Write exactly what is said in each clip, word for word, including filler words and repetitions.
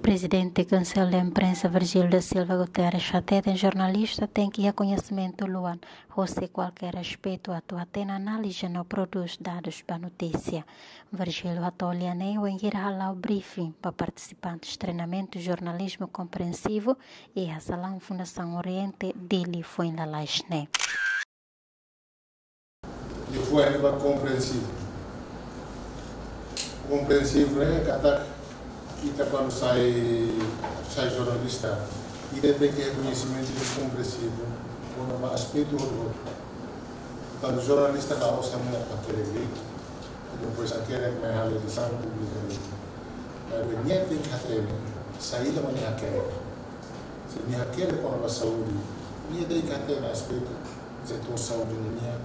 Presidente do Conselho de Imprensa Virgílio da Silva Guterres até tem jornalista tem que ter conhecimento luan ou se qualquer aspecto atua tem análise não produz dados para notícia. Virgílio atolha nem o enviar lá o briefing para participantes de treinamento de jornalismo compreensivo e a Salam Fundação Oriente dele foi na Laisne. E foi ainda compreensivo. Compreensivo é cada kita quando sai sai jornalista e tem que ter conhecimento de compreensivo um aspecto ou outro. Quando o jornalista dá você muito para aquele grito, depois aquele que vai realizar pública. Mas ninguém tem que ter saída mas aquele. Se ninguém aquele com a saúde, ninguém tem que ter aspecto de setor saúde ninguém.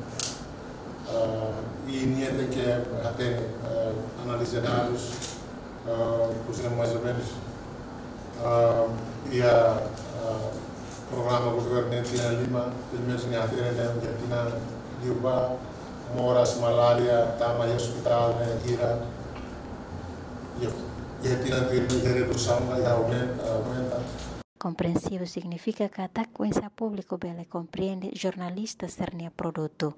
E ninguém tem que ter analisar dados. Uh, por exemplo, mais ou menos, uh, e a programa governante na Lima, pelo menos em Atenas, que tinha Liuba, moras, malária, tama em hospital, né, gira, e tinha de redução, e aumenta. Compreensivo significa que a frequência público bela compreende jornalistas serem produto.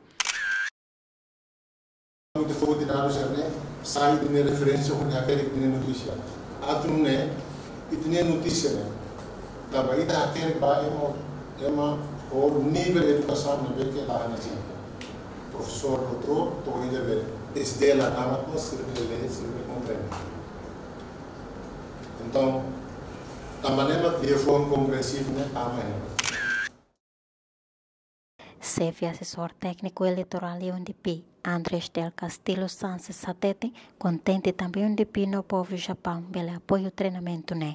Muito fogo de dados né sai de minha referência com aquele que tem notícia a tu né e tem notícia né da vai da aquele vai é uma o nível de educação não vê que lá na gente professor doutor tô ainda ver esse dela a uma coisa que ele se compreende então a maneira que eu for compreensivo né a maneira C F assessor técnico eleitoral e U N D P, Andrés del Castillo Sánchez Satete, contente também U N D P no povo Japão pelo apoio ao treinamento, né?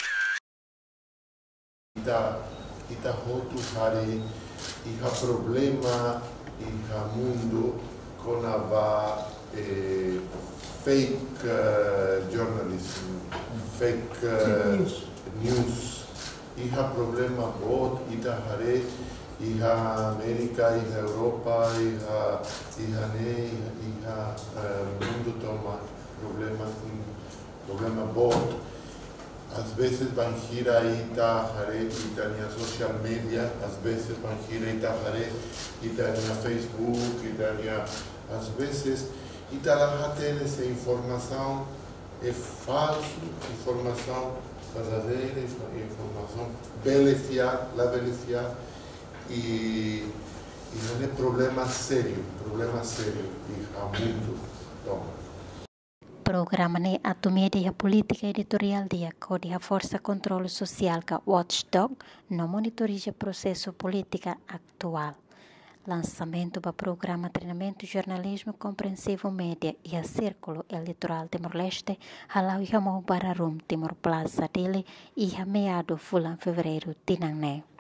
Ita ita hotu hari iha problema iha mundo com a eh, fake uh, journalism, fake uh, news. news. Iha problema bot ita hari iha América, iha Europa, iha iha ne, iha mundo toma problema problema bot. Às vezes van gira ita hare ita na social media, às vezes van gira ita hare ita na Facebook, ita na às vezes ita lá tem essa informação é falso, informação verdadeira, informação beneficiar, la beneficiar. E, e não é problema sério, problema sério e há muito. Então. Programa ne atomedia política editorial dia que a força controle social que Watchdog não monitoriza processo política atual. Lançamento do programa Treinamento Jornalismo Compreensivo Média e a Círculo Eleitoral Timor-Leste, Halau Yamou Bararum Timor Plaza dele e a meado Fulan Fevereiro Tinanné.